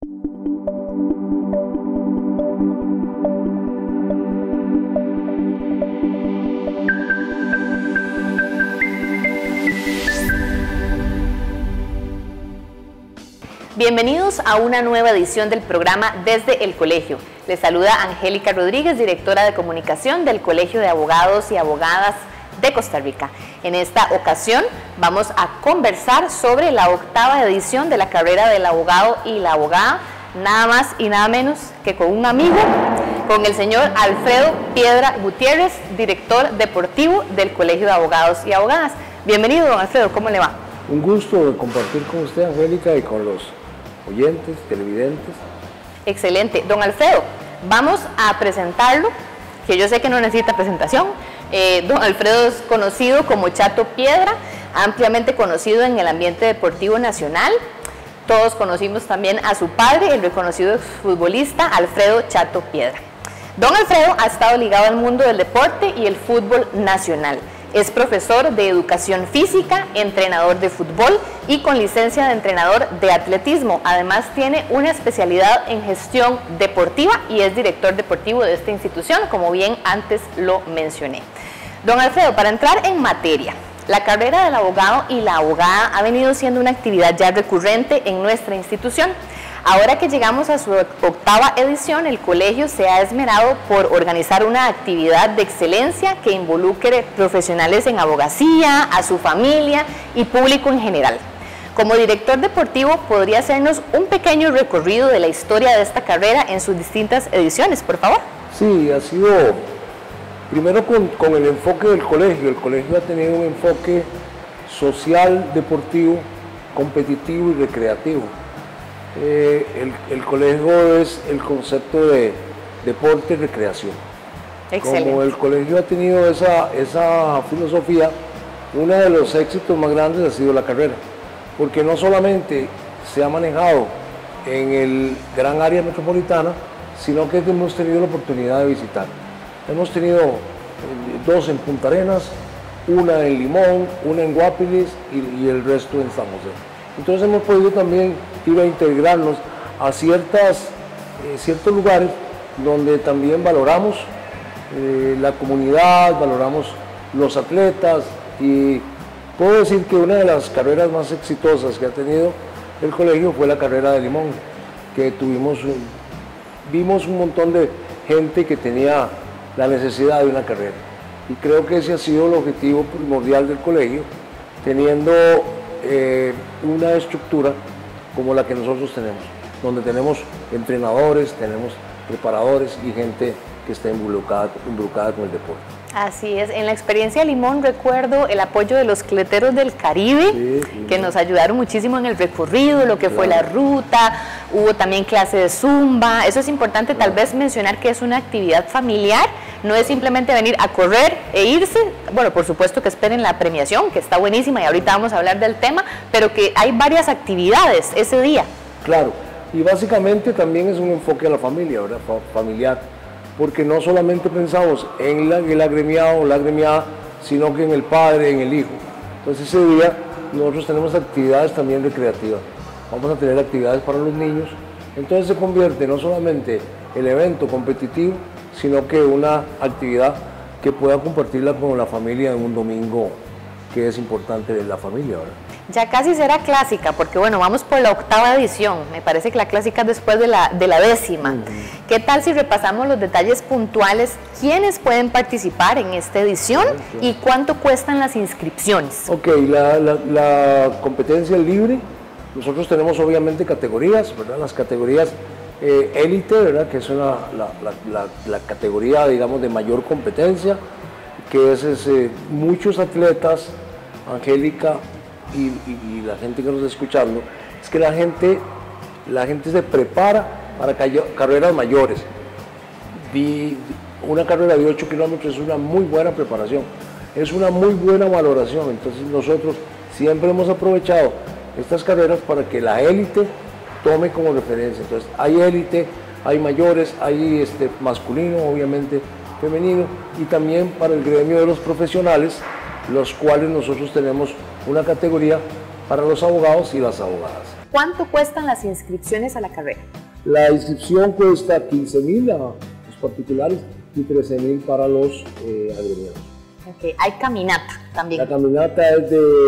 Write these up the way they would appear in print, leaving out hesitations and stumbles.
Bienvenidos a una nueva edición del programa Desde el Colegio. Les saluda Angélica Rodríguez, directora de comunicación del Colegio de Abogados y Abogadas de Costa Rica. En esta ocasión vamos a conversar sobre la 8ª edición de la carrera del abogado y la abogada, nada más y nada menos que con un amigo, con el señor Alfredo Piedra Gutiérrez, director deportivo del Colegio de Abogados y Abogadas. Bienvenido, don Alfredo, ¿cómo le va? Un gusto de compartir con usted, Angélica, y con los oyentes, televidentes. Excelente. Don Alfredo, vamos a presentarlo, que yo sé que no necesita presentación. Don Alfredo es conocido como Chato Piedra, ampliamente conocido en el ambiente deportivo nacional. Todos conocimos también a su padre, el reconocido exfutbolista Alfredo Chato Piedra. Don Alfredo ha estado ligado al mundo del deporte y el fútbol nacional. Es profesor de educación física, entrenador de fútbol y con licencia de entrenador de atletismo. Además tiene una especialidad en gestión deportiva y es director deportivo de esta institución, como bien antes lo mencioné. Don Alfredo, para entrar en materia, la carrera del abogado y la abogada ha venido siendo una actividad ya recurrente en nuestra institución. Ahora que llegamos a su 8ª edición, el colegio se ha esmerado por organizar una actividad de excelencia que involucre profesionales en abogacía, a su familia y público en general. Como director deportivo, ¿podría hacernos un pequeño recorrido de la historia de esta carrera en sus distintas ediciones, por favor? Sí, ha sido primero con el enfoque del colegio. El colegio ha tenido un enfoque social, deportivo, competitivo y recreativo. El colegio es el concepto de deporte y recreación. Excelente. Como el colegio ha tenido esa filosofía, uno de los éxitos más grandes ha sido la carrera, porque no solamente se ha manejado en el gran área metropolitana, sino que hemos tenido la oportunidad de visitar. Hemos tenido 2 en Punta Arenas, una en Limón, una en Guapiles y el resto en San José. Entonces hemos podido también ir a integrarnos a ciertos lugares donde también valoramos la comunidad, valoramos los atletas, y puedo decir que una de las carreras más exitosas que ha tenido el colegio fue la carrera de Limón, que vimos un montón de gente que tenía la necesidad de una carrera, y creo que ese ha sido el objetivo primordial del colegio, teniendo una estructura como la que nosotros tenemos, donde tenemos entrenadores, tenemos preparadores y gente que está involucrada con el deporte. Así es, en la experiencia de Limón recuerdo el apoyo de los Cleteros del Caribe, que nos ayudaron muchísimo en el recorrido, lo que fue la ruta, hubo también clase de zumba. Eso es importante tal vez mencionar, que es una actividad familiar, no es simplemente venir a correr e irse. Bueno, por supuesto que esperen la premiación, que está buenísima y ahorita vamos a hablar del tema, pero que hay varias actividades ese día. Claro, y básicamente también es un enfoque a la familia, ¿verdad? Familiar, porque no solamente pensamos en el agremiado o la agremiada, sino que en el padre, en el hijo. Entonces ese día nosotros tenemos actividades también recreativas, vamos a tener actividades para los niños, entonces se convierte no solamente el evento competitivo, sino que una actividad que pueda compartirla con la familia en un domingo, que es importante de la familia, ¿verdad? Ya casi será clásica, porque bueno, vamos por la 8ª edición, me parece que la clásica es después de la 10ª. ¿Qué tal si repasamos los detalles puntuales? ¿Quiénes pueden participar en esta edición y cuánto cuestan las inscripciones? Ok, la competencia es libre. Nosotros tenemos obviamente categorías, ¿verdad? Las categorías élite, ¿verdad? Que es la categoría, digamos, de mayor competencia, que es muchos atletas, Angélica, y la gente que nos está escuchando, es que la gente se prepara para carreras mayores. Una carrera de 8 kilómetros es una muy buena preparación, es una muy buena valoración. Entonces nosotros siempre hemos aprovechado estas carreras para que la élite tome como referencia. Entonces hay élite, hay mayores, hay masculino, obviamente femenino, y también para el gremio de los profesionales, los cuales nosotros tenemos una categoría para los abogados y las abogadas. ¿cuánto cuestan las inscripciones a la carrera? La inscripción cuesta 15.000 a los particulares y 13.000 para los agremiados. Okay. Hay caminata también. La caminata es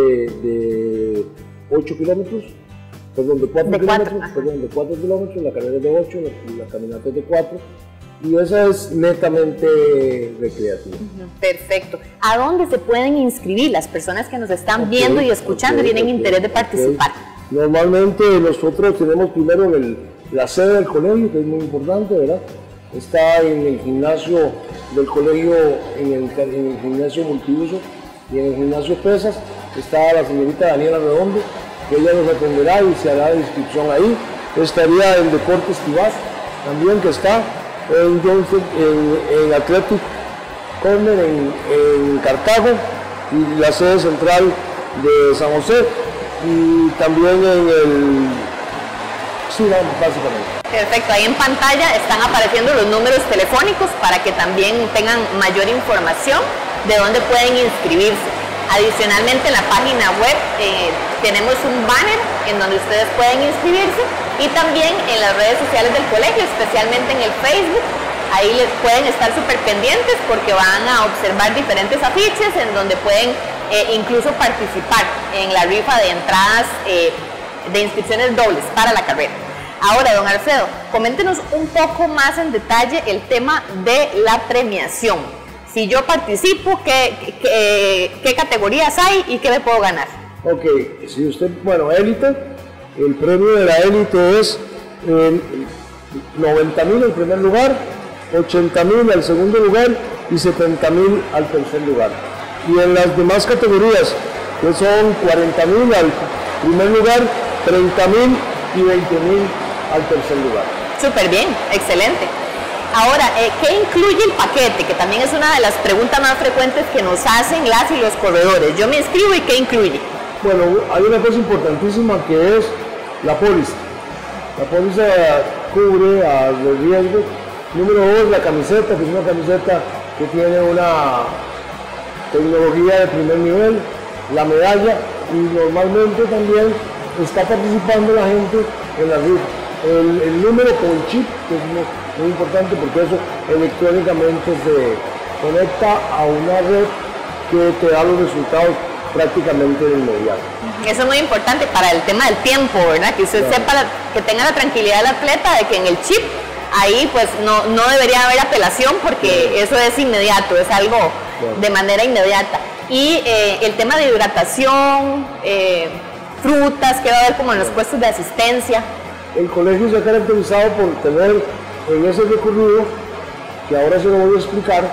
de 8 kilómetros, perdón, de 4 kilómetros, perdón, de 4 kilómetros, la carrera es de 8, la caminata es de 4, y esa es netamente recreativa. Perfecto. ¿A dónde se pueden inscribir las personas que nos están viendo y escuchando y tienen interés de participar? Normalmente nosotros tenemos primero la sede del colegio, que es muy importante, ¿verdad? Está en el gimnasio del colegio, en el gimnasio multiuso y en el gimnasio pesas. Está la señorita Daniela Redondo, que ella nos atenderá y se hará la inscripción ahí. Estaría el Deportes Tibás también, que está en Johnson, en Athletic Corner en Cartago, y la sede central de San José, y también en el... Sí, básicamente. Perfecto, ahí en pantalla están apareciendo los números telefónicos para que también tengan mayor información de dónde pueden inscribirse. Adicionalmente, en la página web tenemos un banner en donde ustedes pueden inscribirse, y también en las redes sociales del colegio, especialmente en el Facebook. Ahí les pueden estar súper pendientes porque van a observar diferentes afiches en donde pueden incluso participar en la rifa de entradas de inscripciones dobles para la carrera. Ahora, don Alfredo, coméntenos un poco más en detalle el tema de la premiación. Si yo participo, ¿qué categorías hay y qué me puedo ganar? Ok, si usted, bueno, élite, el premio de la élite es 90.000 al primer lugar, 80.000 al segundo lugar y 70.000 al tercer lugar. Y en las demás categorías, que son 40.000 al primer lugar, 30.000 y 20.000 al tercer lugar. Súper bien, excelente. Ahora, ¿qué incluye el paquete? Que también es una de las preguntas más frecuentes que nos hacen las y los corredores. Yo me inscribo y ¿qué incluye? Bueno, hay una cosa importantísima que es la póliza. La póliza cubre a los riesgos. Número 2, la camiseta, que es una camiseta que tiene una tecnología de primer nivel, la medalla, y normalmente también está participando la gente en la rifa. El número con el chip, que es muy importante porque eso electrónicamente se conecta a una red que te da los resultados prácticamente de inmediato. Eso es muy importante para el tema del tiempo, ¿verdad? Que usted sepa, que tenga la tranquilidad del atleta de que en el chip, ahí pues no debería haber apelación porque eso es inmediato, es algo de manera inmediata. Y el tema de hidratación, frutas, que va a haber como en los puestos de asistencia. El colegio se ha caracterizado por tener en ese recorrido, que ahora se lo voy a explicar,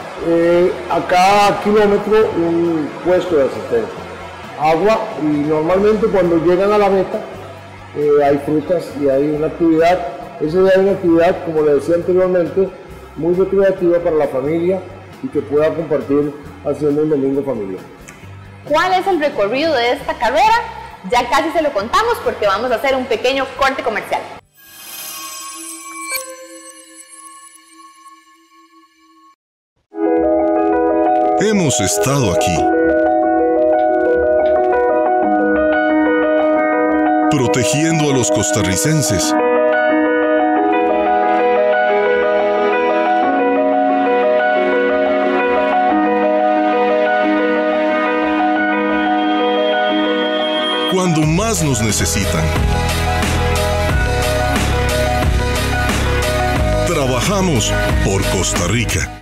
a cada kilómetro un puesto de asistencia. Agua, y normalmente cuando llegan a la meta hay frutas y hay una actividad. Ese día hay una actividad, como le decía anteriormente, muy recreativa para la familia y que pueda compartir haciendo un domingo familiar. ¿Cuál es el recorrido de esta carrera? Ya casi se lo contamos porque vamos a hacer un pequeño corte comercial. Hemos estado aquí, protegiendo a los costarricenses. Cuando más nos necesitan. Trabajamos por Costa Rica.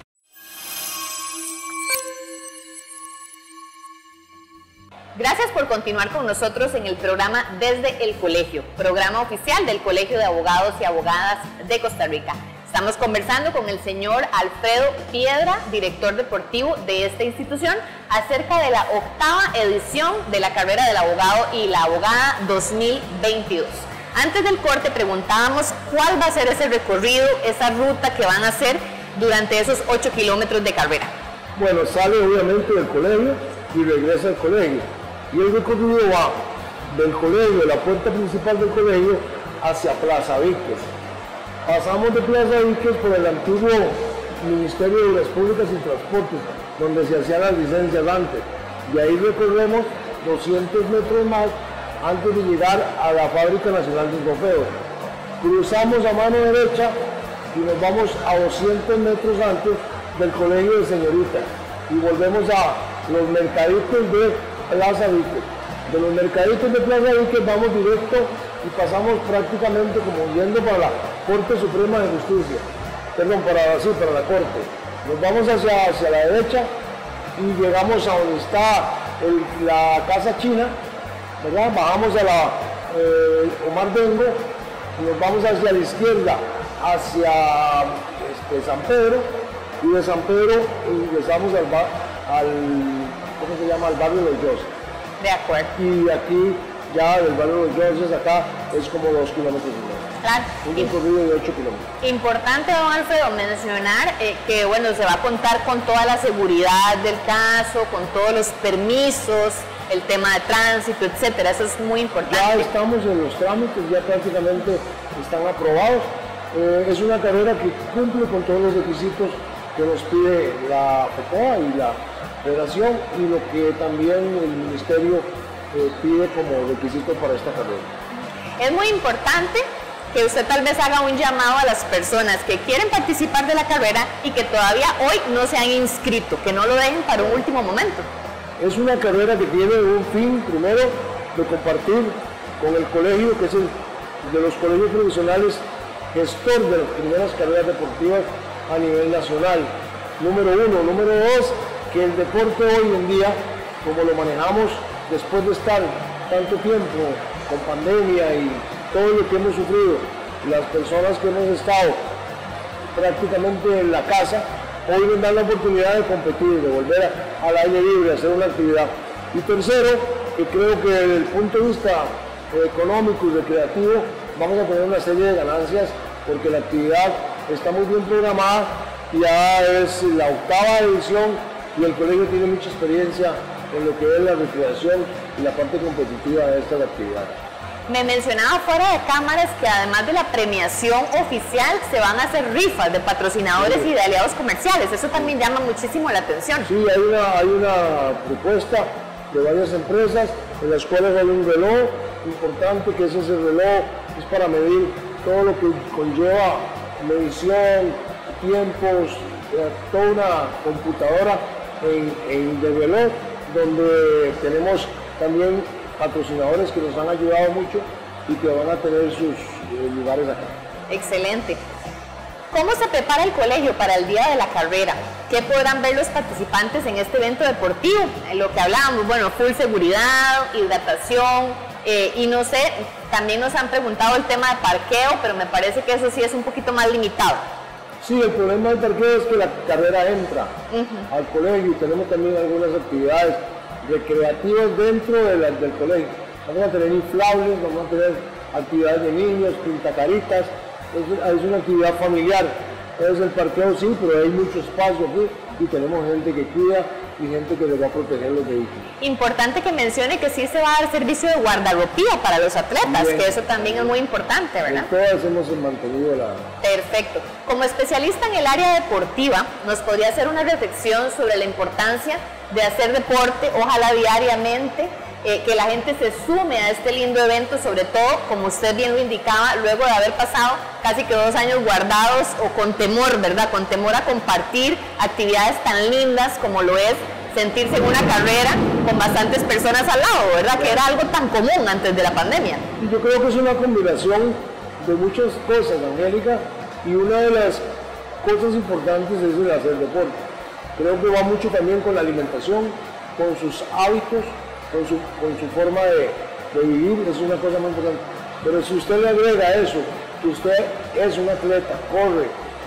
Gracias por continuar con nosotros en el programa Desde el Colegio, programa oficial del Colegio de Abogados y Abogadas de Costa Rica. Estamos conversando con el señor Alfredo Piedra, director deportivo de esta institución, acerca de la 8ª edición de la carrera del abogado y la abogada 2022. Antes del corte preguntábamos cuál va a ser ese recorrido, esa ruta que van a hacer durante esos 8 kilómetros de carrera. Bueno, sale obviamente del colegio y regresa al colegio. Y el recorrido va del colegio, de la puerta principal del colegio, hacia Plaza Víquez. Pasamos de Plaza Víquez por el antiguo Ministerio de Obras Públicas y Transportes, donde se hacían las licencias antes. Y ahí recorremos 200 metros más antes de llegar a la Fábrica Nacional de Trofeos. Cruzamos a mano derecha y nos vamos a 200 metros antes del Colegio de Señoritas y volvemos a los mercaditos de Plaza Víquez. De los mercaditos de Plaza Víquez vamos directo y pasamos prácticamente como yendo para la Corte Suprema de Justicia, perdón, para la Corte. Nos vamos hacia la derecha y llegamos a donde está la Casa China, ¿verdad? Bajamos a la Omar Bengo y nos vamos hacia la izquierda, hacia San Pedro, y de San Pedro ingresamos al ¿cómo se llama? Al barrio de Los Yoses. De acuerdo. Y aquí ya del barrio de Los Yoses acá es como 2 kilómetros y medio. Claro. Un recorrido de 8 kilómetros. Importante, don Alfredo, mencionar que bueno, se va a contar con toda la seguridad del caso, con todos los permisos, el tema de tránsito, etcétera. Eso es muy importante. Ya estamos en los trámites, ya prácticamente están aprobados. Es una carrera que cumple con todos los requisitos que nos pide la FECOA y la Federación y lo que también el Ministerio pide como requisito para esta carrera. Es muy importante que usted tal vez haga un llamado a las personas que quieren participar de la carrera y que todavía hoy no se han inscrito, que no lo dejen para un último momento. Es una carrera que tiene un fin, primero, de compartir con el colegio, que es el de los colegios profesionales gestor de las primeras carreras deportivas a nivel nacional. Número 1. Número 2, que el deporte hoy en día, como lo manejamos después de estar tanto tiempo con pandemia y todo lo que hemos sufrido, las personas que hemos estado prácticamente en la casa, hoy nos dan la oportunidad de competir, de volver al aire libre, hacer una actividad. Y tercero, que creo que desde el punto de vista económico y recreativo vamos a tener una serie de ganancias porque la actividad está muy bien programada, ya es la 8ª edición y el colegio tiene mucha experiencia en lo que es la recreación y la parte competitiva de estas actividades. Me mencionaba fuera de cámaras que además de la premiación oficial se van a hacer rifas de patrocinadores y de aliados comerciales. Eso también llama muchísimo la atención. Sí, hay una propuesta de varias empresas. En las cuales hay un reloj importante, que ese reloj es para medir todo lo que conlleva medición, tiempos, toda una computadora de reloj, donde tenemos también patrocinadores que nos han ayudado mucho y que van a tener sus lugares acá. Excelente. ¿Cómo se prepara el colegio para el día de la carrera? ¿Qué podrán ver los participantes en este evento deportivo? En lo que hablábamos, bueno, full seguridad, hidratación, y no sé, también nos han preguntado el tema de parqueo, pero me parece que eso sí es un poquito más limitado. Sí, el problema del parqueo es que la carrera entra al colegio y tenemos también algunas actividades recreativas dentro del colegio. Vamos a tener inflables, vamos a tener actividades de niños, pintacaritas, es una actividad familiar. Entonces el parqueo sí, pero hay mucho espacio aquí y tenemos gente que cuida y gente que les va a proteger los vehículos. Importante que mencione que sí se va a dar servicio de guardarropía para los atletas, que eso también es muy importante, ¿verdad? Todas hemos mantenido la... Perfecto. Como especialista en el área deportiva, ¿nos podría hacer una reflexión sobre la importancia de hacer deporte, ojalá diariamente, que la gente se sume a este lindo evento, sobre todo, como usted bien lo indicaba, luego de haber pasado casi que 2 años guardados o con temor, ¿verdad? Con temor a compartir actividades tan lindas como lo es sentirse en una carrera con bastantes personas al lado, ¿verdad? Que era algo tan común antes de la pandemia. Yo creo que es una combinación de muchas cosas, Angélica, y una de las cosas importantes es el hacer deporte. Creo que va mucho también con la alimentación, con sus hábitos, con su forma de vivir, es una cosa muy importante. Pero si usted le agrega eso, que usted es un atleta, corre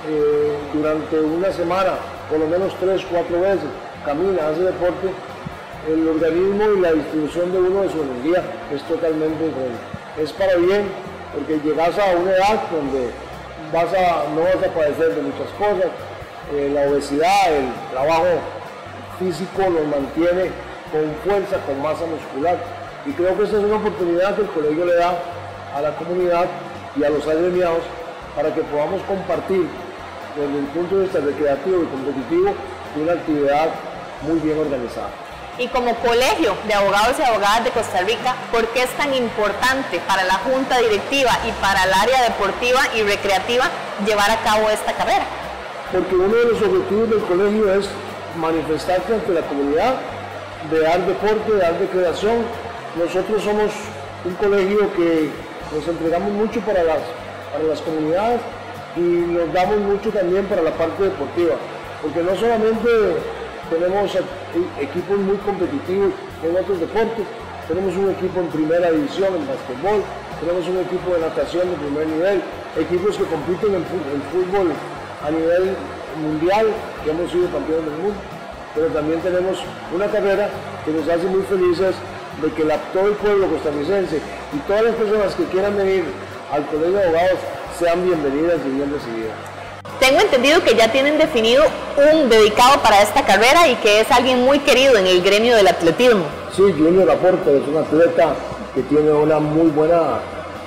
durante una semana, por lo menos 3-4 veces, camina, hace deporte, el organismo y la distribución de uno de su energía es totalmente diferente. Es para bien, porque llegas a una edad donde no vas a padecer de muchas cosas, la obesidad, el trabajo físico nos mantiene con fuerza, con masa muscular, y creo que esa es una oportunidad que el colegio le da a la comunidad y a los agremiados para que podamos compartir desde el punto de vista recreativo y competitivo una actividad muy bien organizada. Y como colegio de abogados y abogadas de Costa Rica, ¿por qué es tan importante para la junta directiva y para el área deportiva y recreativa llevar a cabo esta carrera? Porque uno de los objetivos del colegio es manifestarse ante la comunidad, de dar deporte, de dar recreación. Nosotros somos un colegio que nos entregamos mucho para las comunidades y nos damos mucho también para la parte deportiva, porque no solamente tenemos equipos muy competitivos en otros deportes, tenemos un equipo en primera división en básquetbol, tenemos un equipo de natación de primer nivel, equipos que compiten en fútbol a nivel mundial, que hemos sido campeones del mundo, pero también tenemos una carrera que nos hace muy felices de que todo el pueblo costarricense y todas las personas que quieran venir al Colegio de Abogados sean bienvenidas y bien recibidas. Tengo entendido que ya tienen definido un dedicado para esta carrera y que es alguien muy querido en el gremio del atletismo. Sí, Junior Laporte es un atleta que tiene una muy buena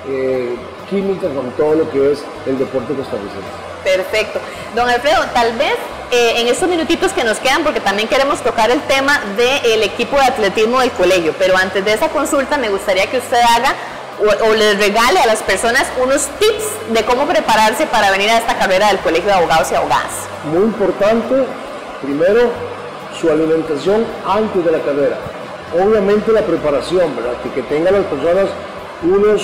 química con todo lo que es el deporte costarricense. Perfecto. Don Alfredo, tal vez en estos minutitos que nos quedan, porque también queremos tocar el tema del equipo de atletismo del colegio, pero antes de esa consulta me gustaría que usted haga o les regale a las personas unos tips de cómo prepararse para venir a esta carrera del Colegio de Abogados y Abogadas. Muy importante, primero, su alimentación antes de la carrera. Obviamente la preparación, ¿verdad? Que tengan las personas unos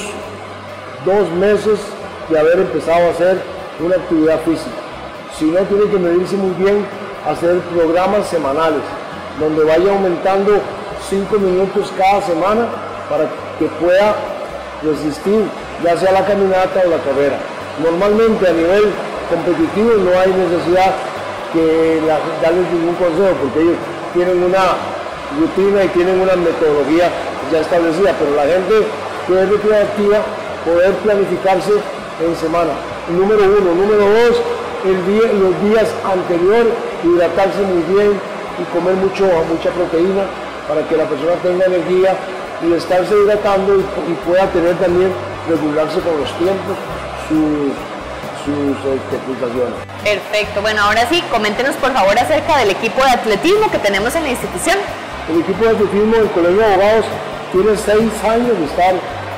2 meses de haber empezado a hacer una actividad física. Si no, tiene que medirse muy bien, hacer programas semanales, donde vaya aumentando 5 minutos cada semana para que pueda resistir, ya sea la caminata o la carrera. Normalmente a nivel competitivo no hay necesidad que darles ningún consejo, porque ellos tienen una rutina y tienen una metodología ya establecida, pero la gente que es recreativa, poder planificarse en semana. Número 1. Número 2, los días anteriores, hidratarse muy bien y comer mucha proteína para que la persona tenga energía y estarse hidratando y pueda tener también, regularse con los tiempos, sus pulsaciones. Perfecto. Bueno, ahora sí, coméntenos por favor acerca del equipo de atletismo que tenemos en la institución. El equipo de atletismo del Colegio de Abogados tiene 6 años de estar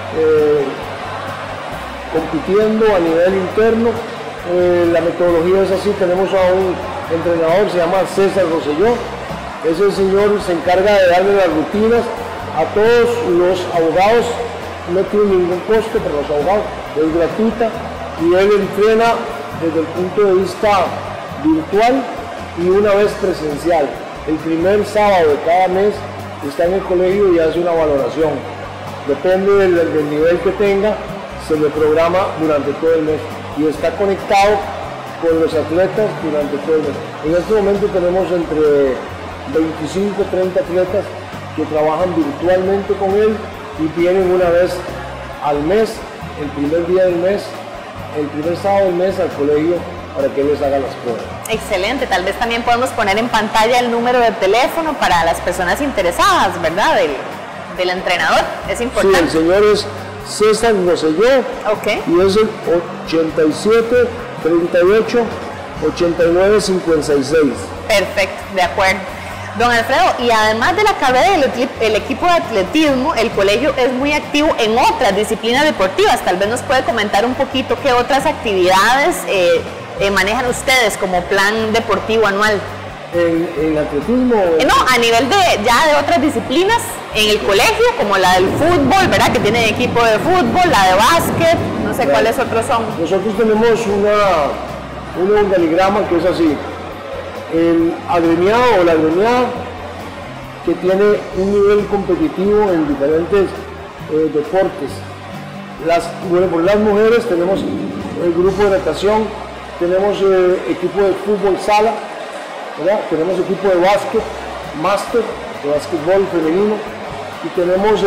compitiendo a nivel interno. La metodología es así, tenemos a un entrenador, se llama César Rosselló. Ese señor se encarga de darle las rutinas a todos los abogados, no tiene ningún costo para los abogados, es gratuita y él entrena desde el punto de vista virtual y una vez presencial. El primer sábado de cada mes está en el colegio y hace una valoración. Depende del nivel que tenga, se le programa durante todo el mes y está conectado con los atletas durante todo el mes. En este momento tenemos entre 25 o 30 atletas que trabajan virtualmente con él y vienen una vez al mes, el primer día del mes, el primer sábado del mes al colegio para que él les haga las pruebas. Excelente, tal vez también podemos poner en pantalla el número de teléfono para las personas interesadas, ¿verdad? Del entrenador, es importante. Sí, el señor es César Rosselló, okay, y es el 87 38 89 56. Perfecto, de acuerdo. Don Alfredo, y además de la carrera del equipo de atletismo, el colegio es muy activo en otras disciplinas deportivas. Tal vez nos puede comentar un poquito qué otras actividades manejan ustedes como plan deportivo anual. ¿En atletismo? No, a nivel de otras disciplinas en el colegio, como la del fútbol, ¿verdad? Que tiene equipo de fútbol, la de básquet, no sé cuáles otros son. Nosotros tenemos un organigrama que es así. El agremiado o la agremiada que tiene un nivel competitivo en diferentes deportes. Por las mujeres tenemos el grupo de natación, tenemos equipo de fútbol sala, ¿verdad? Tenemos equipo de básquet, máster, de básquetbol femenino, y tenemos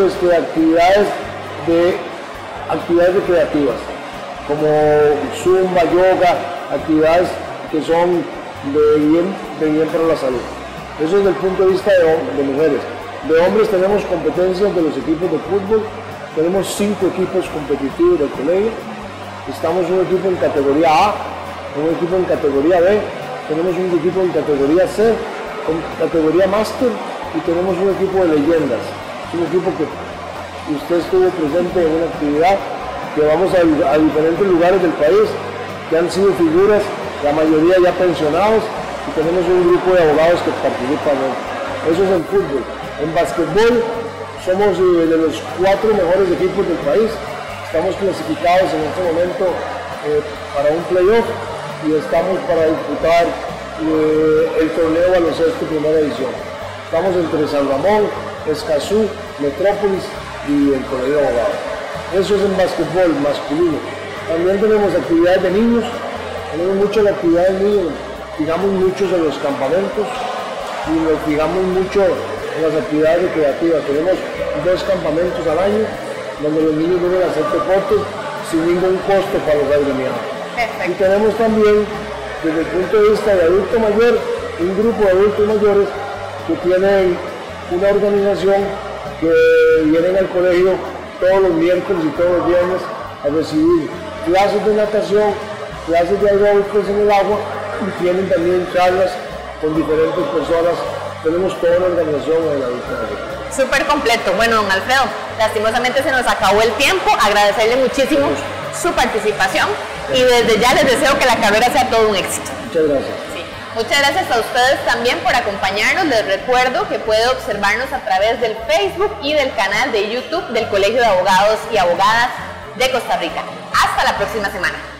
actividades recreativas, como zumba, yoga, actividades que son de bien para la salud. Eso es desde el punto de vista de mujeres. De hombres tenemos competencias de los equipos de fútbol, tenemos 5 equipos competitivos del colegio, estamos un equipo en categoría A, un equipo en categoría B, tenemos un equipo en categoría C, con categoría máster y tenemos un equipo de leyendas, un equipo que usted estuvo presente en una actividad que vamos a diferentes lugares del país, que han sido figuras, la mayoría ya pensionados, y tenemos un grupo de abogados que participan. Eso es en fútbol. En básquetbol somos de los 4 mejores equipos del país. Estamos clasificados en este momento para un playoff y estamos para disputar el torneo baloncesto primera edición. Estamos entre San Ramón, Escazú, Metrópolis y el Colegio de Abogados. Eso es en básquetbol masculino. También tenemos actividades de niños, tenemos mucho la actividad de niños, fijamos muchos en los campamentos y nos fijamos mucho en las actividades recreativas. Tenemos 2 campamentos al año donde los niños vienen a hacer deportes sin ningún costo para los agremiados. Y tenemos también, desde el punto de vista de adulto mayor, un grupo de adultos mayores que tienen una organización que vienen al colegio todos los miércoles y todos los viernes a recibir clases de natación, clases de aeróbicos en el agua y tienen también charlas con diferentes personas. Tenemos toda una organización en el adulto mayor. Súper completo. Bueno, don Alfredo, lastimosamente se nos acabó el tiempo. Agradecerle muchísimo su participación y desde ya les deseo que la carrera sea todo un éxito. Muchas gracias. Sí. Muchas gracias a ustedes también por acompañarnos. Les recuerdo que puede observarnos a través del Facebook y del canal de YouTube del Colegio de Abogados y Abogadas de Costa Rica. Hasta la próxima semana.